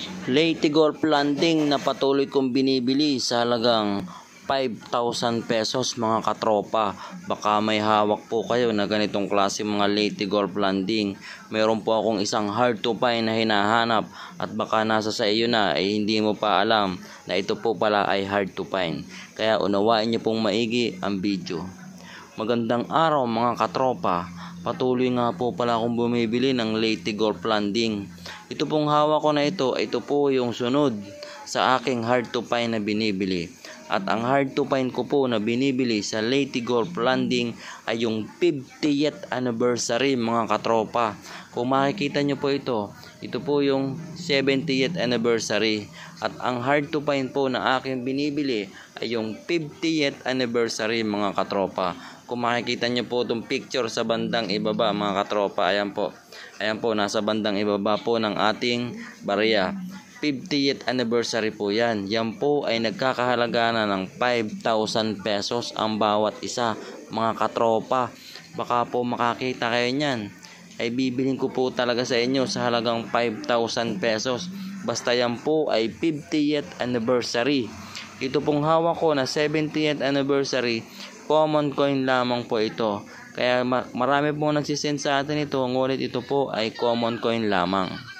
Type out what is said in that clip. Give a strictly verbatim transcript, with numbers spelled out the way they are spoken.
Leyte Golf Landing na patuloy kong binibili sa halagang five thousand pesos mga katropa. Baka may hawak po kayo na ganitong klase mga Leyte Golf Landing. Meron po akong isang hard to find na hinahanap at baka nasa sa iyo na ay eh, hindi mo pa alam na ito po pala ay hard to find. Kaya unawain niyo pong maigi ang video. Magandang araw mga katropa. Patuloy nga po pala akong bumibili ng Leyte Golf Landing. Ito pong hawak ko na ito, ito po yung sunod sa aking hard to find na binibili. At ang hard to find ko po na binibili sa Leyte Golf Landing ay yung fiftieth anniversary mga katropa. Kung makikita nyo po ito, ito po yung seventieth anniversary. At ang hard to find po na aking binibili ay yung fiftieth anniversary mga katropa. Kung makikita nyo po itong picture sa bandang ibaba mga katropa, ayan po. Ayan po, nasa bandang ibaba po ng ating barya. fiftieth anniversary po yan. Yan po ay nagkakahalaga na ng five thousand pesos ang bawat isa mga katropa. Baka po makakita kayo niyan. Ay bibilin ko po talaga sa inyo sa halagang five thousand pesos. Basta yan po ay fiftieth anniversary. Ito pong hawak ko na seventieth anniversary, common coin lamang po ito. Kaya marami pong nagsisend sa atin ito, ngunit ito po ay common coin lamang.